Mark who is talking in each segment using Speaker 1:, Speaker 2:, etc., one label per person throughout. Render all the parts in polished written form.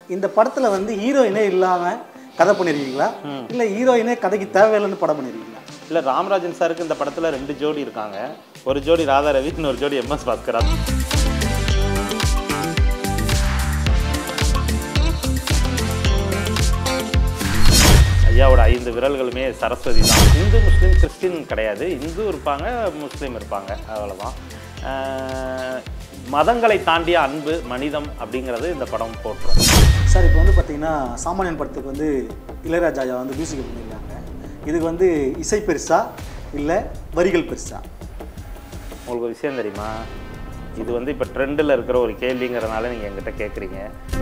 Speaker 1: இந்த படத்தில் வந்து ஹீரோயினே இல்லாமல் கதை பண்ணியிருக்கீங்களா இல்லை ஹீரோயினே கதைக்கு தேவையில்லைன்னு படம் பண்ணியிருக்கீங்களா?
Speaker 2: இல்லை, ராமராஜன் சாருக்கு இந்த படத்தில் 2 ஜோடி இருக்காங்க. ஒரு ஜோடி ராதா ரவி, இன்னொரு ஜோடி எம்எஸ் பாஸ்கரா. ஐயாவோட 5 விரல்களுமே சரஸ்வதி தான். இந்து முஸ்லீம் கிறிஸ்டின் கிடையாது. இந்து இருப்பாங்க, முஸ்லீம் இருப்பாங்க, அவ்வளோதான். மதங்களை தாண்டிய அன்பு மனிதம் அப்படிங்கிறது இந்த படம் போட்டுரும்.
Speaker 1: சார், இப்போ வந்து பார்த்தீங்கன்னா சாமானியன் படத்துக்கு வந்து இளையராஜா வந்து மியூசிக் பண்ணியிருக்காங்க. இதுக்கு வந்து இசை பெருசா இல்லை வரிகள் பெருசா?
Speaker 2: உங்களுக்கு ஒரு விஷயம் தெரியுமா? இது வந்து இப்போ ட்ரெண்டில் இருக்கிற ஒரு கேள்விங்கிறதுனால நீங்கள் என்கிட்ட கேட்குறீங்க.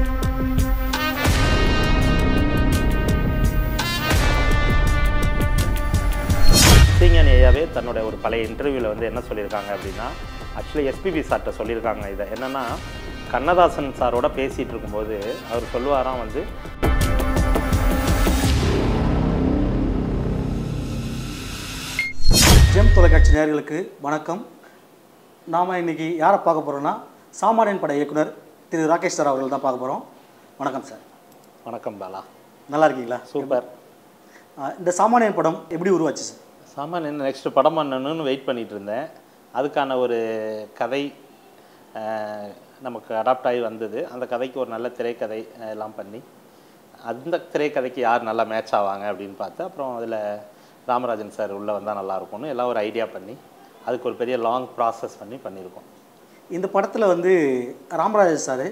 Speaker 2: இசைஞானி ஐயாவே தன்னோட ஒரு பழைய இன்டர்வியூவில் வந்து என்ன சொல்லியிருக்காங்க அப்படின்னா, ஆக்சுவலி எஸ்பிபி சார்கிட்ட சொல்லியிருக்காங்க. இதை என்னென்னா, கண்ணதாசன் சாரோட பேசிகிட்டு இருக்கும்போது அவர் சொல்லுவாராம் வந்து,
Speaker 1: ஜெம் தொலைக்காட்சி நேயர்களுக்கு வணக்கம். நாம் இன்றைக்கி யாரை பார்க்க போகிறோன்னா சாமானியன் பட இயக்குனர் திரு ராகேஷ் சார் அவர்கள் தான் பார்க்க போகிறோம். வணக்கம் சார்.
Speaker 2: வணக்கம் பாலா.
Speaker 1: நல்லா இருக்கீங்களா?
Speaker 2: சூப்பர்.
Speaker 1: இந்த சாமானியன் படம் எப்படி உருவாச்சு சார்?
Speaker 2: சாமானியன் நெக்ஸ்ட் படம் பண்ணணும்னு வெயிட் பண்ணிகிட்டு இருந்தேன். அதுக்கான ஒரு கதை நமக்கு அடாப்ட் ஆகி வந்தது. அந்த கதைக்கு ஒரு நல்ல திரைக்கதை எல்லாம் பண்ணி, அந்த திரைக்கதைக்கு யார் நல்லா மேட்ச் ஆவாங்க அப்படின்னு பார்த்து, அப்புறம் அதில் ராமராஜன் சார் உள்ளே வந்தால் நல்லாயிருக்கும்னு எல்லாம் ஒரு ஐடியா பண்ணி, அதுக்கு ஒரு பெரிய லாங் ப்ராசஸ் பண்ணியிருக்கோம்.
Speaker 1: இந்த படத்தில் வந்து Ramarajan sir,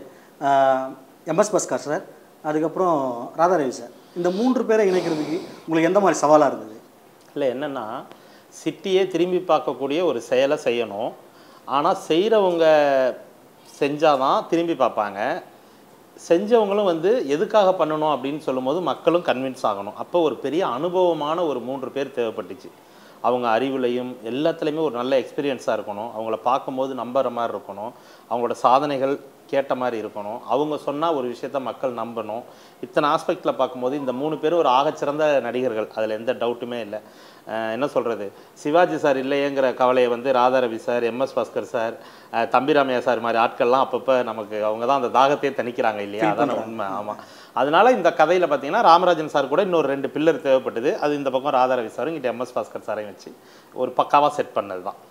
Speaker 1: M S Bhaskar sir, அதுக்கப்புறம் ராதாரவி சார், இந்த 3 பேரை இணைக்கிறதுக்கு உங்களுக்கு எந்த மாதிரி சவாலாக இருந்தது?
Speaker 2: இல்லை, என்னென்னா சிட்டியே திரும்பி பார்க்கக்கூடிய ஒரு செயலை செய்யணும். ஆனால் செய்கிறவங்க செஞ்சால் தான் திரும்பி பார்ப்பாங்க. செஞ்சவங்களும் வந்து எதுக்காக பண்ணணும் அப்படின்னு சொல்லும்போது மக்களும் கன்வின்ஸ் ஆகணும். அப்போ ஒரு பெரிய அனுபவமான ஒரு 3 பேர் தேவைப்பட்டுச்சு. அவங்க அறிவுலையும் எல்லாத்துலேயுமே ஒரு நல்ல எக்ஸ்பீரியன்ஸாக இருக்கணும். அவங்கள பார்க்கும்போது நம்புகிற மாதிரி இருக்கணும். அவங்களோட சாதனைகள் கேட்ட மாதிரி இருக்கணும். அவங்க சொன்னால் ஒரு விஷயத்த மக்கள் நம்பணும். இத்தனை ஆஸ்பெக்டில் பார்க்கும்போது இந்த 3 பேரும் ஒரு ஆகச்சிறந்த நடிகர்கள், அதில் எந்த டவுட்டுமே இல்லை. என்ன சொல்கிறது, சிவாஜி சார் இல்லையேங்கிற கவலையை வந்து Radharavi sir, M S Bhaskar sir, Thambiramaiah sir மாதிரி ஆட்கள்லாம் அப்பப்போ நமக்கு அவங்க தான் அந்த தாகத்தையே தணிக்கிறாங்க இல்லையா? அதான உண்மை. ஆமாம். அதனால இந்த கதையில் பார்த்தீங்கன்னா ராமராஜன் சார் கூட இன்னொரு 2 பில்லர் தேவைப்பட்டது. அது இந்த பக்கம் ராதாரவி சாரும் இங்கிட்ட எம்எஸ் பாஸ்கர் சாரையும் வச்சு ஒரு பக்காவாக செட் பண்ணது தான்.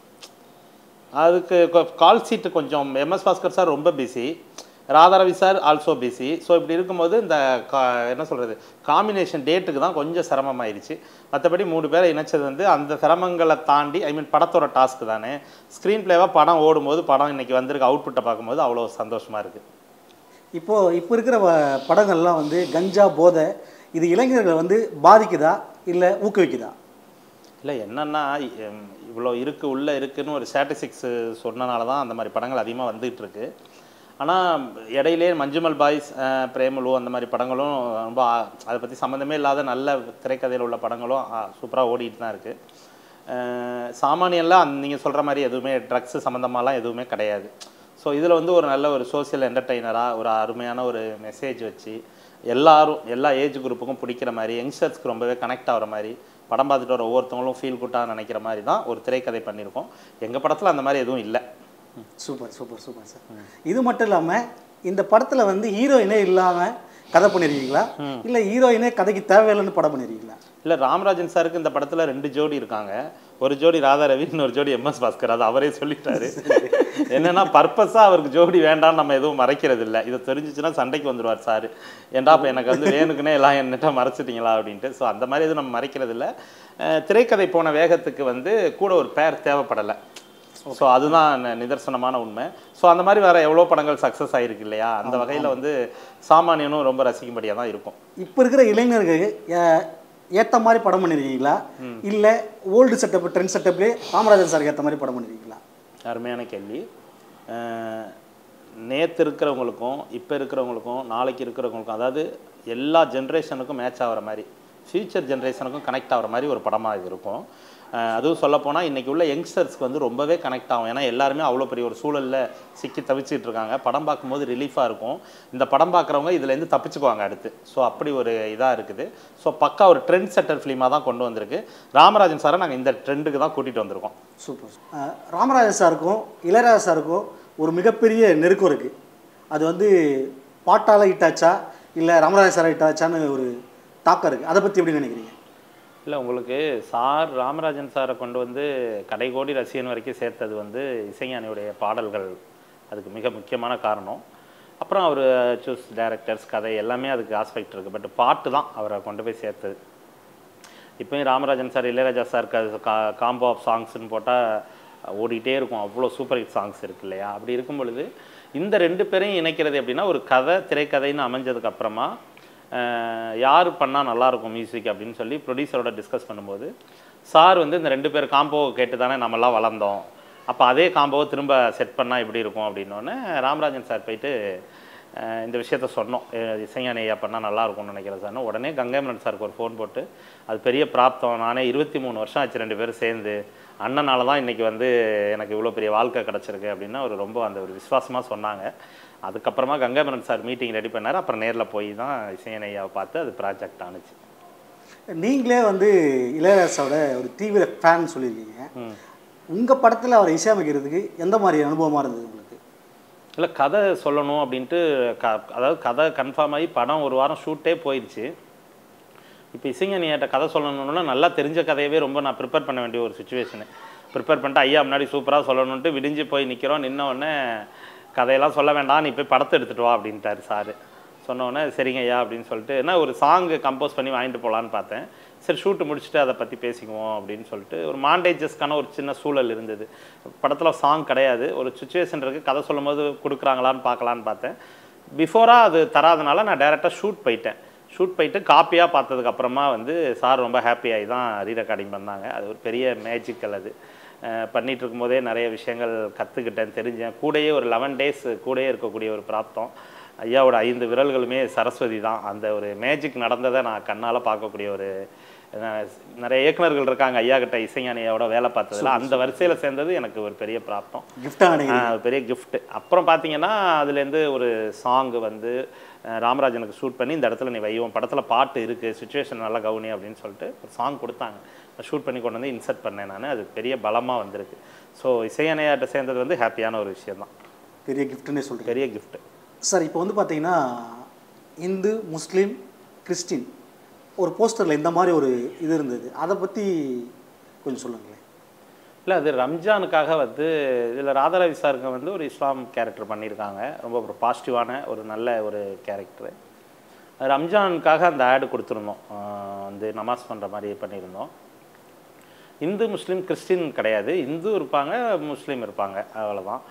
Speaker 2: அதுக்கு கால் சீட்டு கொஞ்சம் எம்எஸ் பாஸ்கர் சார் ரொம்ப busy, Radharavi sir also busy. So இப்படி இருக்கும்போது இந்த என்ன சொல்கிறது, காம்பினேஷன் டேட்டுக்கு தான் கொஞ்சம் சிரமமாயிருச்சு. மற்றபடி 3 பேரை இணைச்சது வந்து அந்த சிரமங்களை தாண்டி, ஐ மீன் படத்தோட டாஸ்க்கு தானே. ஸ்க்ரீன் பிளேவாக படம் ஓடும்போது, படம் இன்றைக்கி வந்திருக்க அவுட்புட்டை பார்க்கும்போது அவ்வளோ சந்தோஷமாக இருக்குது. இப்போ இருக்கிற
Speaker 1: படங்கள்லாம் வந்து கஞ்சா போதை இது இளைஞர்களை வந்து பாதிக்குதா இல்லை ஊக்குவிக்குதா?
Speaker 2: இல்லை, என்னென்னா இவ்வளோ இருக்குது உள்ளே இருக்குதுன்னு ஒரு ஸ்டாட்டிஸ்டிக்ஸ் சொன்னனால தான் அந்த மாதிரி படங்கள் அதிகமாக வந்துகிட்டு இருக்கு. ஆனால் இடையிலே மஞ்சுமல் பாய்ஸ், பிரேமலு அந்த மாதிரி படங்களும் ரொம்ப அதை பற்றி சம்மந்தமே இல்லாத நல்ல திரைக்கதையில் உள்ள படங்களும் சூப்பராக ஓடிட்டு தான் இருக்குது. சாமானியெல்லாம் நீங்கள் சொல்கிற மாதிரி எதுவுமே ட்ரக்ஸு சம்மந்தமாலாம் எதுவுமே கிடையாது. ஸோ இதில் வந்து ஒரு நல்ல ஒரு சோசியல் என்டர்டெய்னராக ஒரு அருமையான ஒரு மெசேஜ் வச்சு எல்லா ஏஜ் குரூப்புக்கும் பிடிக்கிற மாதிரி, யங்ஸ்டர்ஸ்க்கு ரொம்பவே கனெக்ட் ஆகிற மாதிரி, படம் பார்த்துட்டு வர ஒவ்வொருத்தவங்களும் ஃபீல் குட்டாக நினைக்கிற மாதிரி தான் ஒரு திரைக்கதை பண்ணியிருக்கோம். எங்கள் படத்தில் அந்த மாதிரி எதுவும் இல்லை.
Speaker 1: Super super super sir. இது மட்டும் இல்லாமல் இந்த படத்தில் வந்து ஹீரோயினே இல்லாமல் கதை பண்ணியிருக்கீங்களா இல்லை ஹீரோயினே கதைக்கு தேவையில்லைன்னு படம் பண்ணியிருக்கீங்களா?
Speaker 2: இல்லை, ராமராஜன் சாருக்கு இந்த படத்தில் 2 ஜோடி இருக்காங்க. ஒரு ஜோடி ராதா ரவி, இன்னொரு ஜோடி எம்எஸ் பாஸ்கர். அது அவரே சொல்லிட்டாரு. என்னென்னா பர்பஸாக அவருக்கு ஜோடி வேண்டான்னு நம்ம எதுவும் மறைக்கிறது இல்லை. இதை தெரிஞ்சிச்சுன்னா சண்டைக்கு வந்துடுவார் சார். ஏன்டா இப்போ எனக்கு வந்து வேணுக்குன்னே எல்லாம் என்னட்ட மறைச்சிட்டிங்களா அப்படின்ட்டு. ஸோ அந்த மாதிரி எதுவும் நம்ம மறைக்கிறது இல்லை. திரைக்கதை போன வேகத்துக்கு வந்து கூட ஒரு பேர் தேவைப்படலை. ஸோ அதுதான் நிதர்சனமான உண்மை. ஸோ அந்த மாதிரி வேறு எவ்வளோ படங்கள் சக்ஸஸ் ஆகிருக்கு இல்லையா? அந்த வகையில் வந்து சாமானியனும் ரொம்ப ரசிக்கும்படியாக தான் இருக்கும்.
Speaker 1: இப்போ இருக்கிற இளைஞர்கள் ஏற்ற மாதிரி படம் பண்ணியிருக்கீங்களா இல்லை ஓல்டு செட்டப் ட்ரெண்ட் செட்டப்லேயே ராமராஜன் சாருக்கு ஏற்ற மாதிரி படம் பண்ணியிருக்கீங்களா?
Speaker 2: அருமையான கேள்வி. நேற்று இருக்கிறவங்களுக்கும் இப்போ இருக்கிறவங்களுக்கும் நாளைக்கு இருக்கிறவங்களுக்கும், அதாவது எல்லா ஜென்ரேஷனுக்கும் மேட்ச் ஆகிற மாதிரி, ஃப்யூச்சர் ஜென்ரேஷனுக்கும் கனெக்ட் ஆகிற மாதிரி ஒரு படமாக இது இருக்கும். அதுவும் சொல்லப்போனால் இன்றைக்கி உள்ள யங்ஸ்டர்ஸ்க்கு வந்து ரொம்பவே கனெக்ட் ஆகும். ஏன்னா எல்லாருமே அவ்வளோ பெரிய ஒரு சூழலில் சிக்கி தவிச்சிட்டு இருக்காங்க. படம் பார்க்கும்போது ரிலீஃபாக இருக்கும். இந்த படம் பார்க்குறவங்க இதுலேருந்து தப்பிச்சுக்குவாங்க அடுத்து. ஸோ அப்படி ஒரு இதாக இருக்குது. ஸோ பக்கா ஒரு ட்ரெண்ட் செட்டர் ஃபிலிமாக தான் கொண்டு வந்திருக்கு. ராமராஜன் சாரை நாங்கள் இந்த ட்ரெண்டுக்கு தான் கூட்டிகிட்டு வந்திருக்கோம்.
Speaker 1: சூப்பர். ராமராஜன் சாருக்கும் இளையராஜா சாருக்கும் ஒரு மிகப்பெரிய நெருக்கம் இருக்குது. அது வந்து பாட்டால் ஹிட்டாச்சா இல்லை ராமராஜ சார் ஆகிட்டாச்சான்னு ஒரு தாக்கம் இருக்குது, அதை பற்றி எப்படி நினைக்கிறீங்க?
Speaker 2: இல்லை, உங்களுக்கு சார் ராமராஜன் சாரை கொண்டு வந்து கடைகோடி ரசிகன் வரைக்கும் சேர்த்தது வந்து இசைஞானியுடைய பாடல்கள், அதுக்கு மிக முக்கியமான காரணம். அப்புறம் அவர் சூஸ் டைரக்டர்ஸ், கதை எல்லாமே அதுக்கு ஆஸ்பெக்ட் இருக்குது. பட் பாட்டு தான் அவரை கொண்டு போய் சேர்த்தது. இப்போயும் ராமராஜன் சார் இளையராஜா சாருக்கு அது காம்போ ஆஃப் சாங்ஸ்ன்னு போட்டால் ஓடிக்கிட்டே இருக்கும். அவ்வளோ சூப்பர் ஹிட் சாங்ஸ் இருக்கு இல்லையா? அப்படி இருக்கும் பொழுது இந்த 2 பேரையும் இணைக்கிறது எப்படின்னா, ஒரு கதை திரைக்கதைன்னு அமைஞ்சதுக்கப்புறமா யார் பண்ணால் நல்லாயிருக்கும் மியூசிக் அப்படின்னு சொல்லி ப்ரொடியூசரோட டிஸ்கஸ் பண்ணும்போது, சார் வந்து இந்த 2 பேர் காம்போ கேட்டு தானே நம்மலாம் வளர்ந்தோம், அப்போ அதே காம்போவை திரும்ப செட் பண்ணால் எப்படி இருக்கும் அப்படின்னோடனே ராமராஜன் சார் போயிட்டு இந்த விஷயத்த சொன்னோம், இசைஞானி ஐயா பண்ணால் நல்லாயிருக்கும்னு நினைக்கிறேன் சார்னு. உடனே கங்கைமரன் சாருக்கு ஒரு ஃபோன் போட்டு, அது பெரிய பிராப்தம், நானே 23 வருஷம் ஆச்சு 2 பேரும் சேர்ந்து, அண்ணனால தான் இன்றைக்கி வந்து எனக்கு இவ்வளோ பெரிய வாழ்க்கை கிடச்சிருக்கு அப்படின்னு அவர் ரொம்ப அந்த ஒரு விசுவாசமாக சொன்னாங்க. அதுக்கப்புறமா கங்கைமரன் சார் மீட்டிங் ரெடி பண்ணார். அப்புறம் நேரில் போய் தான் இசைஞானி ஐயாவை பார்த்து அது ப்ராஜெக்ட் ஆணுச்சு.
Speaker 1: நீங்களே வந்து இளையராஜாவோட ஒரு தீவிர ஃபேன் சொல்லியிருக்கீங்க. உங்கள் படத்தில் அவரை இசையமைக்கிறதுக்கு எந்த மாதிரி அனுபவமாக இருந்தது உங்களுக்கு?
Speaker 2: இல்லை, கதை சொல்லணும் அப்படின்ட்டு அதாவது கதை கன்ஃபார்ம் ஆகி படம் ஒரு வாரம் ஷூட்டே போயிடுச்சு. இப்போ இசைஞானியாட்ட கதை சொல்லணுன்னா நல்லா தெரிஞ்ச கதையவே ரொம்ப நான் ப்ரிப்பேர் பண்ண வேண்டிய ஒரு சுச்சுவேஷனு. ப்ரிப்பேர் பண்ணிட்டு ஐயா முன்னாடி சூப்பராக சொல்லணுன்ட்டு விடிஞ்சு போய் நிற்கிறோம். நின்ன உடனே கதையெல்லாம் சொல்ல வேண்டாம், நீ போய் படத்தை எடுத்துகிட்டு வா அப்படின்ட்டார் சார். சொன்னோடனே சரிங்க ஐயா அப்படின்னு சொல்லிட்டு, என்ன ஒரு சாங்கு கம்போஸ் பண்ணி வாங்கிட்டு போகலான்னு பார்த்தேன். சரி ஷூட்டு முடிச்சுட்டு அதை பற்றி பேசிக்குவோம் அப்படின்னு சொல்லிட்டு ஒரு மாண்டேஜஸ்க்கான ஒரு சின்ன சூழல் இருந்தது. படத்தில் சாங் கிடையாது, ஒரு சுச்சுவேஷன் இருக்குது, கதை சொல்லும் போது கொடுக்குறாங்களான்னு பார்க்கலான்னு பார்த்தேன். பிஃபோராக அது தராதனால நான் டேரெக்டாக ஷூட் போயிட்டு காப்பியாக பார்த்ததுக்கப்புறமா வந்து சார் ரொம்ப ஹாப்பியாகி தான் ரீரெக்கார்டிங் பண்ணாங்க. அது ஒரு பெரிய மேஜிக்கல். அது பண்ணிகிட்டு இருக்கும்போதே நிறைய விஷயங்கள் கற்றுக்கிட்டேன், தெரிஞ்சேன். கூடயே ஒரு 11 டேஸ் கூடயே இருக்கக்கூடிய ஒரு பிராப்தம். ஐயாவோட 5 விரல்களுமே சரஸ்வதி தான். அந்த ஒரு மேஜிக் நடந்ததை நான் கண்ணால் பார்க்கக்கூடிய ஒரு நிறைய இயக்குநர்கள் இருக்காங்க ஐயா கிட்ட இசைஞானியோட வேலை பார்த்ததில்ல. அந்த வரிசையில் சேர்ந்தது எனக்கு ஒரு பெரிய பிராப்தம், பெரிய கிஃப்ட். அப்புறம் பார்த்தீங்கன்னா அதுலேருந்து ஒரு சாங் வந்து ராமராஜனுக்கு ஷூட் பண்ணி இந்த இடத்துல நீ வைவோம், படத்தில் பாட்டு இருக்குது, சுச்சுவேஷன் நல்லா கவுனி அப்படின்னு சொல்லிட்டு ஒரு சாங் கொடுத்தாங்க. ஷூட் பண்ணி கொண்டு வந்து இன்சர்ட் பண்ணேன் நான். அது பெரிய பலமாக வந்திருக்கு. ஸோ இசைஞானியாட்ட சேர்ந்தது வந்து ஹாப்பியான ஒரு விஷயம் தான்.
Speaker 1: பெரிய கிஃப்ட்டுன்னே சொல்கிறேன்.
Speaker 2: பெரிய கிஃப்ட்டு
Speaker 1: சார். இப்போ வந்து பார்த்தீங்கன்னா இந்து, முஸ்லீம், கிறிஸ்டின் ஒரு போஸ்டரில் இந்த மாதிரி ஒரு இது இருந்தது, அதை பற்றி கொஞ்சம் சொல்லுங்களேன்.
Speaker 2: இல்லை, அது ரம்ஜானுக்காக வந்து இதில் ராதாரவி சாருங்க வந்து ஒரு இஸ்லாம் கேரக்டர் பண்ணியிருக்காங்க. ரொம்ப ஒரு பாசிட்டிவான ஒரு நல்ல ஒரு கேரக்டரு. ரம்ஜானுக்காக அந்த ஆடு கொடுத்துருந்தோம், வந்து நமாஸ் பண்ணுற மாதிரி பண்ணியிருந்தோம். இந்து, முஸ்லீம், கிறிஸ்டின் கிடையாது. இந்து இருப்பாங்க, முஸ்லீம் இருப்பாங்க, அவ்வளோதான்.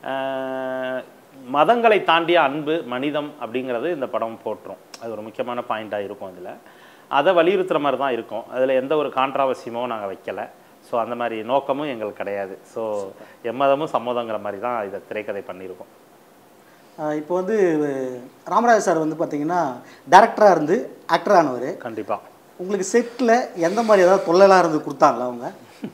Speaker 2: மதங்களை தாண்டிய அன்பு, மனிதம் அப்படிங்கிறது இந்த படம் போட்டுரும். அது ஒரு முக்கியமான பாயிண்ட்டாக இருக்கும். இதில் அதை வலியுறுத்துகிற மாதிரி தான் இருக்கும். அதில் எந்த ஒரு கான்ட்ராவர்சியமோ நாங்கள் வைக்கலை. ஸோ அந்த மாதிரி நோக்கமும் எங்களுக்கு கிடையாது. ஸோ எம்மதமும் சம்மதங்கிற மாதிரி தான் இதை திரைக்கதை பண்ணியிருக்கோம்.
Speaker 1: இப்போ வந்து ராமராஜ சார் வந்து பார்த்தீங்கன்னா டேரக்டராக இருந்து ஆக்டர் ஆனவர்.
Speaker 2: கண்டிப்பாக
Speaker 1: உங்களுக்கு செட்டில் எந்த மாதிரி ஏதாவது தொல்லைலாம் இருந்து கொடுத்தாங்களா அவங்க?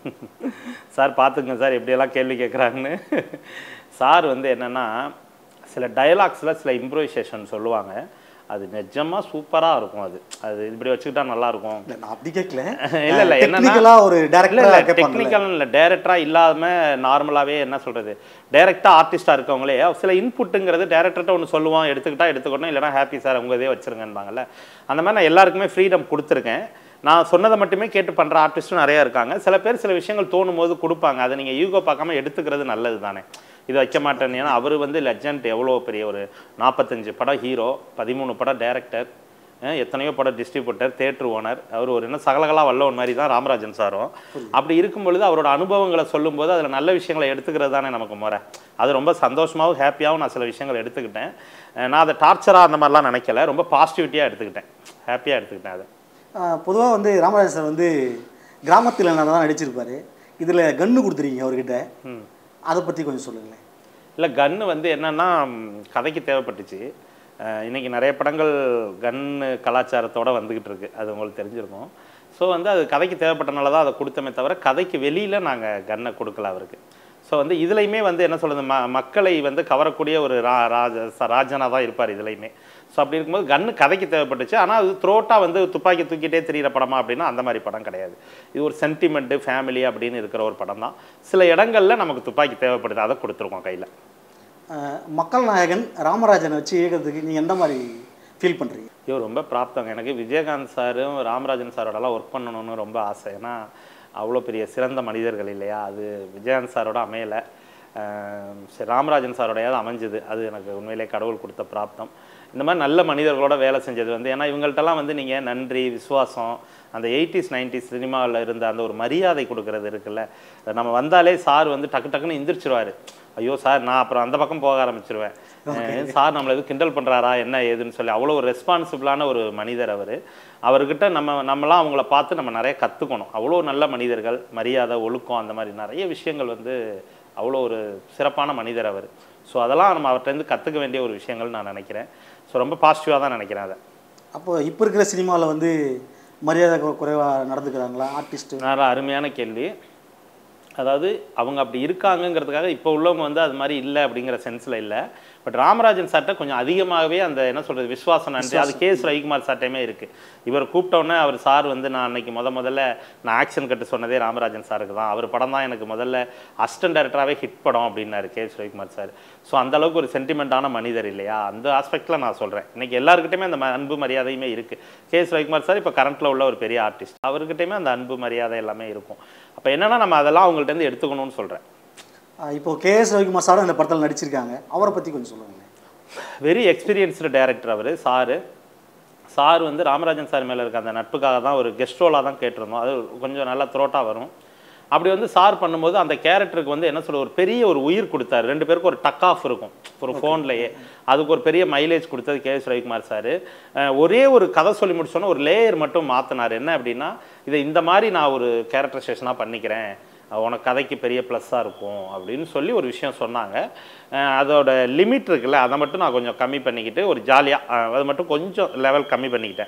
Speaker 2: சார் பார்த்துங்க சார் எப்படியெல்லாம் கேள்வி கேட்குறாங்கன்னு. சார் வந்து என்னென்னா சில டயலாக்ஸில் சில இம்ப்ரோவைசேஷன் சொல்லுவாங்க, அது நிஜமாக சூப்பராக இருக்கும். அது இப்படி வச்சுக்கிட்டா நல்லாயிருக்கும்.
Speaker 1: அப்படி கேட்கல.
Speaker 2: இல்லை
Speaker 1: என்னன்னா ஒரு
Speaker 2: டெக்னிக்கல் இல்லை, டேரக்டராக இல்லாமல் நார்மலாகவே என்ன சொல்கிறது, டேரெக்டாக ஆர்டிஸ்டாக இருக்கவங்களே சில இன்புட்டுங்கிறது டேரக்டர்கிட்ட ஒன்று சொல்லுவோம், எடுத்துக்கணும், இல்லைனா ஹாப்பி சார் உங்கள் இதே வச்சுருங்கன்பாங்கல்ல. அந்த மாதிரி நான் எல்லாருக்குமே ஃப்ரீடம் கொடுத்துருக்கேன். நான் சொன்னதை மட்டுமே கேட்டு பண்ணுற ஆர்டிஸ்ட்டும் நிறையா இருக்காங்க. சில பேர் சில விஷயங்கள் தோணும் போது கொடுப்பாங்க. அதை நீங்கள் யூகோ பார்க்காம எடுத்துக்கிறது நல்லது தானே. இது வைக்க மாட்டேன். ஏன்னா அவர் வந்து லெஜண்ட், எவ்வளோ பெரிய ஒரு 45 படம் ஹீரோ, 13 படம் டைரக்டர், எத்தனையோ படம் டிஸ்ட்ரிபியூட்டர், தேட்டர் ஓனர். அவர் ஒரு என்ன சகலகலா வல்லவன் மாதிரி தான் ராமராஜன் சாரும். அப்படி இருக்கும் பொழுது அவரோட அனுபவங்களை சொல்லும்போது அதில் நல்ல விஷயங்களை எடுத்துக்கிறது தானே நமக்கு முறை. அது ரொம்ப சந்தோஷமாகவும் ஹாப்பியாகவும் நான் சில விஷயங்களை எடுத்துக்கிட்டேன். நான் அதை டார்ச்சராக அந்த மாதிரிலாம் நினைக்கல, ரொம்ப பாசிட்டிவிட்டியாக எடுத்துக்கிட்டேன், ஹாப்பியாக எடுத்துக்கிட்டேன். அதை
Speaker 1: பொதுவாக வந்து ராமராஜன் சார் வந்து கிராமத்தில் என்ன தான் நடிச்சிருப்பார், இதில் கன்று கொடுத்துருக்கீங்க அவர்கிட்ட, அதை பற்றி கொஞ்சம் சொல்லுங்களேன்.
Speaker 2: இல்லை, கன்று வந்து என்னென்னா கதைக்கு தேவைப்பட்டுச்சு. இன்றைக்கி நிறைய படங்கள் கன்னு கலாச்சாரத்தோடு வந்துக்கிட்டு இருக்குது, அது உங்களுக்கு தெரிஞ்சிருக்கும். ஸோ வந்து அது கதைக்கு தேவைப்பட்டனால தான் அதை கொடுத்தமே தவிர கதைக்கு வெளியில் நாங்கள் கன்னை கொடுக்கல அவருக்கு. ஸோ வந்து இதுலையுமே வந்து என்ன சொல்கிறது, மக்களை வந்து கவரக்கூடிய ஒரு ராஜனாக தான் இருப்பார் இதுலையுமே. ஸோ அப்படி இருக்கும்போது கன்று கதைக்கு தேவைப்பட்டுச்சு. ஆனால் அது த்ரோட்டாக வந்து துப்பாக்கி தூக்கிட்டே தெரிகிற படமா அப்படின்னா அந்த மாதிரி படம் கிடையாது. இது ஒரு சென்டிமெண்ட்டு, ஃபேமிலி அப்படின்னு இருக்கிற ஒரு படம் தான். சில இடங்களில் நமக்கு துப்பாக்கி தேவைப்படுது, அதை கொடுத்துருக்கோம் கையில்.
Speaker 1: மக்கள் நாயகன் ராமராஜனை வச்சு இயக்கிறதுக்கு நீங்கள் எந்த மாதிரி ஃபீல் பண்ணுறீங்க?
Speaker 2: ஐயோ ரொம்ப பிராப்தங்க. எனக்கு விஜயகாந்த் சாரும் ராமராஜன் சாரோடலாம் ஒர்க் பண்ணணும்னு ரொம்ப ஆசை. ஏன்னா அவ்வளோ பெரிய சிறந்த மனிதர்கள் இல்லையா? அது விஜயகாந்த் சாரோட அமையலை, சரி ராமராஜன் சாரோடையாவது அமைஞ்சுது. அது எனக்கு உண்மையிலே கடவுள் கொடுத்த பிராப்தம். இந்த மாதிரி நல்ல மனிதர்களோட வேலை செஞ்சது வந்து, ஏன்னா இவங்கள்ட்டலாம் வந்து நீங்கள் நன்றி, விசுவாசம், அந்த 80s 90s சினிமாவில் இருந்த அந்த ஒரு மரியாதை கொடுக்கறது இருக்குல்ல. நம்ம வந்தாலே சார் வந்து டக்கு டக்குன்னு எந்திரிச்சிருவார். ஐயோ சார் நான் அப்புறம் அந்த பக்கம் போக ஆரம்பிச்சிருவேன், சார் நம்மளை எதுவும் கிண்டல் பண்ணுறாரா என்ன ஏதுன்னு சொல்லி. அவ்வளோ ஒரு ரெஸ்பான்சிபிளான ஒரு மனிதர் அவர். அவர்கிட்ட நம்மலாம் அவங்கள பார்த்து நம்ம நிறைய கற்றுக்கணும். அவ்வளோ நல்ல மனிதர்கள், மரியாதை, ஒழுக்கம், அந்த மாதிரி நிறைய விஷயங்கள் வந்து அவ்வளோ ஒரு சிறப்பான மனிதர் அவர். ஸோ அதெல்லாம் நம்ம அவர்கிட்டருந்து கற்றுக்க வேண்டிய ஒரு விஷயங்கள் நான் நினைக்கிறேன். ஸோ ரொம்ப பாசிட்டிவாக தான் நினைக்கிறேன் அதை.
Speaker 1: அப்போ இப்போ இருக்கிற சினிமாவில் வந்து மரியாதை குறைவாக நடந்துக்கிறாங்களா ஆர்டிஸ்ட்டு?
Speaker 2: நல்ல அருமையான கேள்வி. அதாவது அவங்க அப்படி இருக்காங்கங்கிறதுக்காக இப்போ உள்ளவங்க வந்து அது மாதிரி இல்லை அப்படிங்கிற சென்ஸில் இல்லை. பட் ராமராஜன் சார்ட்ட கொஞ்சம் அதிகமாகவே அந்த என்ன சொல்கிறது விசுவாசம் நன்றி, அது கேஎஸ் ரவிக்குமார் சார்ட்டையுமே இருக்குது. இவர் கூப்பிட்டோன்னே அவர் சார் வந்து நான் அன்னைக்கு முதல்ல நான் ஆக்ஷன் கட்டு சொன்னதே ராமராஜன் சாருக்கு தான். அவர் படம் தான் எனக்கு முதல்ல அசிஸ்டன்ட் டைரக்டராகவே ஹிட் படம் அப்படின்னாரு கேஎஸ் ரவிக்குமார் சார். ஸோ அந்தளவுக்கு ஒரு சென்டிமெண்ட்டான மனிதர் இல்லையா? அந்த ஆஸ்பெக்டில் நான் சொல்கிறேன். இன்றைக்கி எல்லாருக்கிட்டையுமே அந்த அன்பு மரியாதையுமே இருக்குது. கேஎஸ் ரவிக்குமார் சார் இப்போ கரண்ட்டில் உள்ள ஒரு பெரிய ஆர்டிஸ்ட், அவர்கிட்டையுமே அந்த அன்பு மரியாதை எல்லாமே இருக்கும். அப்போ என்னென்னா நம்ம அதெல்லாம் அவங்கள்ட்ட எடுத்துக்கணும்னு சொல்கிறேன்.
Speaker 1: இப்போ கேஎஸ் ரவிக்குமார் சாரும் இந்த படத்தில் நடிச்சிருக்காங்க, அவரை பற்றி கொஞ்சம் சொல்லுங்கள்.
Speaker 2: வெரி எக்ஸ்பீரியன்ஸ்டு டைரக்டர் அவர். சார் வந்து ராமராஜன் சார் மேலே இருக்க அந்த நட்புக்காக தான் ஒரு கெஸ்ட் ரோலாக தான் கேட்டிருந்தோம். அது கொஞ்சம் நல்லா த்ரோட்டாக வரும். அப்படி வந்து சார் பண்ணும்போது அந்த கேரக்டருக்கு வந்து என்ன சொல்ல ஒரு பெரிய ஒரு உயிர் கொடுத்தாரு. 2 பேருக்கு ஒரு டக் ஆஃப் இருக்கும் ஒரு ஃபோன்லேயே. அதுக்கு ஒரு பெரிய மைலேஜ் கொடுத்தது கேஎஸ் ரவிக்குமார் சார். ஒரே ஒரு கதை சொல்லி முடிச்சோன்னா ஒரு லேயர் மட்டும் மாற்றினார். என்ன அப்படின்னா, இதை இந்த மாதிரி நான் ஒரு கேரக்டரைசேஷனாக பண்ணிக்கிறேன், உனக்கு கதைக்கு பெரிய ப்ளஸ்ஸாக இருக்கும் அப்படின்னு சொல்லி ஒரு விஷயம் சொன்னாங்க. அதோட லிமிட் இருக்குல்ல, அதை மட்டும் நான் கொஞ்சம் கம்மி பண்ணிக்கிட்டு ஒரு ஜாலியாக அதை மட்டும் கொஞ்சம் லெவல் கம்மி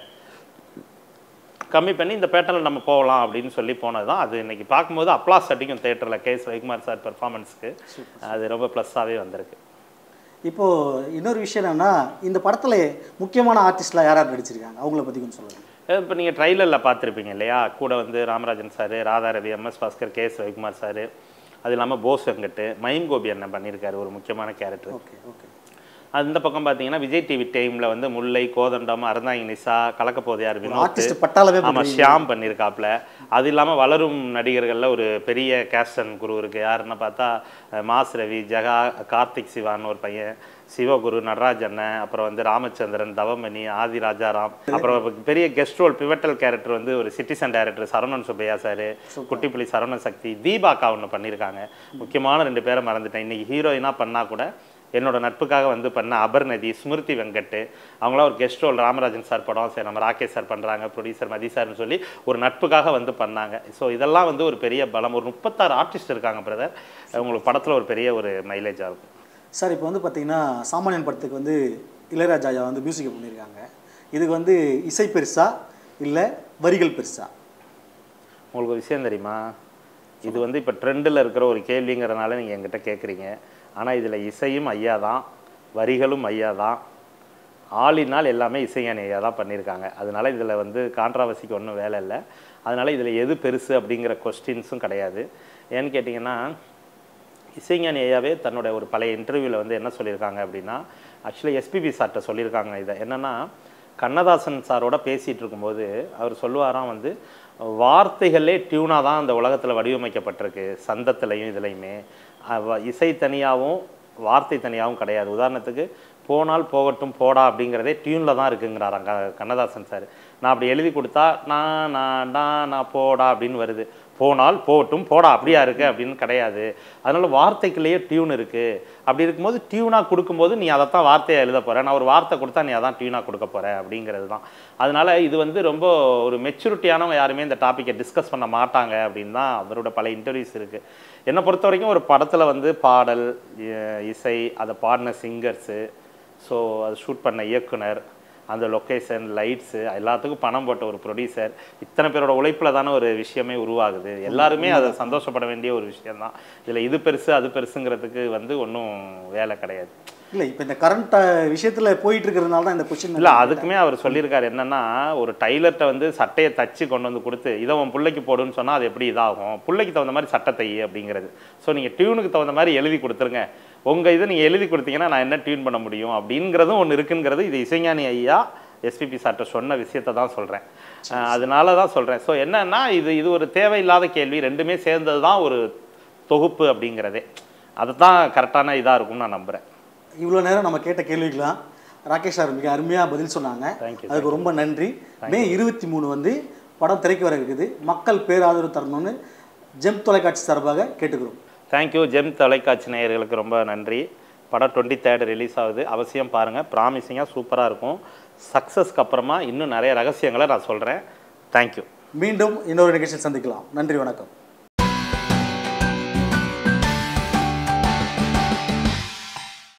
Speaker 2: பண்ணி இந்த பேட்டர்னில் நம்ம போகலாம் அப்படின்னு சொல்லி போனது தான். அது இன்றைக்கி பார்க்கும்போது அப்ளாஸ் அடிக்கும் தேட்டரில் கேஎஸ் ரவிக்குமார் சார் பெர்ஃபார்மன்ஸுக்கு. அது ரொம்ப ப்ளஸ்ஸாகவே வந்திருக்கு.
Speaker 1: இப்போது இன்னொரு விஷயம் என்னென்னா, இந்த படத்தில் முக்கியமான ஆர்டிஸ்ட்லாம் யார் நடிச்சிருக்காங்க, அவங்கள பற்றி கொஞ்சம் சொல்லுங்கள்.
Speaker 2: இப்போ நீங்கள் ட்ரைலரில் பார்த்துருப்பீங்க இல்லையா? கூட வந்து Ramarajan sir, Radha Ravi, M S Bhaskar, K S Ravikumar sir, அது இல்லாமல் போஸ் வெங்கட், மயிம் கோபி அண்ணன் பண்ணியிருக்காரு ஒரு முக்கியமான கேரக்டர்.
Speaker 1: ஓகே.
Speaker 2: அந்த பக்கம் பார்த்தீங்கன்னா விஜய் டிவி டைமில் வந்து முல்லை, கோதண்டம், அறந்தாங்கி நிசா, கலக்கப்போதையார் வினோத், ஆமாம் ஷியாம் பண்ணியிருக்காப்புல. அது இல்லாமல் வளரும் நடிகர்களில் ஒரு பெரிய கேஸ்டன் குரு இருக்குது. யாருன்னு பார்த்தா மாஸ் ரவி, ஜெகா, கார்த்திக் சிவான்னு ஒரு பையன், சிவகுரு, நடராஜ் அண்ணன், அப்புறம் வந்து ராமச்சந்திரன், தவமணி, ஆதி ராஜாராம், அப்புறம் பெரிய கெஸ்ட் ரோல் பிவட்டல் கேரக்டர் வந்து ஒரு citizen director Saravanan Subbaiah sir, Kuttipuli Saravanan Sakthi, தீபாக்கா ஒன்று பண்ணியிருக்காங்க. முக்கியமான 2 பேரை மறந்துட்டேன். இன்றைக்கி ஹீரோயினாக பண்ணால் கூட என்னோட நட்புக்காக வந்து பண்ண அபர்நதி, ஸ்மிருதி வெங்கட், அவங்களாம் ஒரு கெஸ்ட் ரோல் ராமராஜன் சார் படம், சரி நம்ம ராகேஷ் சார் பண்ணுறாங்க, ப்ரொடியூசர் மதி சார்னு சொல்லி ஒரு நட்புக்காக வந்து பண்ணாங்க. ஸோ இதெல்லாம் வந்து ஒரு பெரிய பலம். ஒரு 36 ஆர்டிஸ்ட் இருக்காங்க பிரதர். உங்களுக்கு படத்தில் ஒரு பெரிய ஒரு மைலேஜாக இருக்கும்
Speaker 1: சார். இப்போ வந்து பார்த்தீங்கன்னா சாமானியன் படத்துக்கு வந்து இளையராஜா வந்து மியூசிக்கை பண்ணியிருக்காங்க. இதுக்கு வந்து இசை பெருசா இல்லை வரிகள் பெருசா?
Speaker 2: உங்களுக்கு ஒரு விஷயம் தெரியுமா? இது வந்து இப்போ ட்ரெண்டில் இருக்கிற ஒரு கேள்விங்கிறதுனால நீங்கள் என்கிட்ட கேட்குறீங்க. ஆனால் இதில் இசையும் ஐயா தான், வரிகளும் ஐயா தான், ஆளினால் எல்லாமே இசைஞானி ஐயா தான் பண்ணியிருக்காங்க. அதனால் இதில் வந்து கான்ட்ராவர்சிக்கு ஒன்றும் வேலை இல்லை. அதனால் இதில் எது பெருசு அப்படிங்கிற கொஸ்டின்ஸும் கிடையாது. ஏன்னு கேட்டிங்கன்னா, இசைஞானி ஐயாவே தன்னோட ஒரு பழைய இன்டர்வியூவில் வந்து என்ன சொல்லியிருக்காங்க அப்படின்னா, ஆக்சுவலி எஸ்பிபி சார்கிட்ட சொல்லியிருக்காங்க. இதை என்னென்னா, கண்ணதாசன் சாரோட பேசிகிட்டு இருக்கும்போது அவர் சொல்லுவாராம் வந்து, வார்த்தைகளே டியூனாக தான் அந்த உலகத்தில் வடிவமைக்கப்பட்டிருக்கு, சந்தத்துலையும் இதுலையுமே. இசை தனியாகவும் வார்த்தை தனியாகவும் கிடையாது. உதாரணத்துக்கு போனால் போகட்டும் போடா அப்படிங்கிறதே டியூனில் தான் இருக்குங்கிறாராங்க கண்ணதாசன் சார். நான் அப்படி எழுதி கொடுத்தா நான் போடா அப்படின்னு வருது, போனால் போகட்டும் போடா அப்படியா இருக்குது அப்படின்னு கிடையாது. அதனால் வார்த்தைக்குள்ளேயே டியூன் இருக்குது. அப்படி இருக்கும்போது டியூனாக கொடுக்கும்போது நீ அதை தான் வார்த்தையாக எழுத போகிற, நான் ஒரு வார்த்தை கொடுத்தா நீ அதான் டியூனாக கொடுக்க போகிற அப்படிங்கிறது தான். அதனால் இது வந்து ரொம்ப ஒரு மெச்சூரிட்டியானவங்க யாருமே இந்த டாப்பிக்கை டிஸ்கஸ் பண்ண மாட்டாங்க அப்படின்னு தான் அவரோட பல இன்டர்வியூஸ் இருக்குது. என்னை பொறுத்த வரைக்கும் ஒரு படத்தில் வந்து பாடல், இசை, அதை பாடின சிங்கர்ஸு, ஸோ அது ஷூட் பண்ண இயக்குனர், அந்த லொக்கேஷன், லைட்ஸு, எல்லாத்துக்கும் பணம் போட்ட ஒரு ப்ரொடியூசர், இத்தனை பேரோட உழைப்பில் தானே ஒரு விஷயமே உருவாகுது. எல்லாருமே அதை சந்தோஷப்பட வேண்டிய ஒரு விஷயந்தான். இதில் இது பெருசு அது பெருசுங்கிறதுக்கு வந்து ஒன்றும் வேலை கிடையாது.
Speaker 1: இல்லை, இப்போ இந்த கரண்ட் விஷயத்தில் போயிட்டு இருக்கிறதுனால தான் இந்த கொஸ்டின்.
Speaker 2: இல்லை, அதுக்குமே அவர் சொல்லியிருக்காரு என்னென்னா, ஒரு டைலர்கிட்ட வந்து சட்டையை தச்சு கொண்டு வந்து கொடுத்து இதை உன் பிள்ளைக்கு போடுன்னு சொன்னால் அது எப்படி இதாகும், பிள்ளைக்கு தகுந்த மாதிரி சட்டை தை அப்படிங்கிறது. ஸோ நீங்கள் டியூனுக்கு தகுந்த மாதிரி எழுதி கொடுத்துருங்க, உங்கள் இதை நீங்கள் எழுதி கொடுத்தீங்கன்னா நான் என்ன டியூன் பண்ண முடியும் அப்படிங்கிறதும் ஒன்று இருக்குங்கிறது. இது இசைஞானி ஐயா எஸ்பிபி சார்ட்ட சொன்ன விஷயத்தை தான் சொல்கிறேன். அதனால தான் சொல்கிறேன். ஸோ என்னன்னா இது ஒரு தேவையில்லாத கேள்வி, ரெண்டுமே சேர்ந்தது தான் ஒரு தொகுப்பு அப்படிங்கிறதே. அதுதான் கரெக்டான இதாக இருக்கும்னு நான் நம்புகிறேன்.
Speaker 1: இவ்வளோ நேரம் நம்ம கேட்ட கேள்விக்கெல்லாம் ராகேஷ் சார் மிக அருமையாக பதில் சொன்னாங்க. அதுக்கு ரொம்ப நன்றி. மே 23 வந்து படம் திரைக்கு வர இருக்குது. மக்கள் பேராதரவு தரணும்னு ஜெம் தொலைக்காட்சி சார்பாக கேட்டுக்கிறோம்.
Speaker 2: தேங்க்யூ. ஜெம் தொலைக்காட்சி நேயர்களுக்கு ரொம்ப நன்றி. படம் 23 ரிலீஸ் ஆகுது, அவசியம் பாருங்கள். ப்ராமிசிங்காக சூப்பராக இருக்கும். சக்ஸஸ்க்கு அப்புறமா இன்னும் நிறைய ரகசியங்களை நான் சொல்கிறேன். தேங்க்யூ.
Speaker 1: மீண்டும் இன்னொரு நிகழ்ச்சியில் சந்திக்கலாம். நன்றி, வணக்கம்.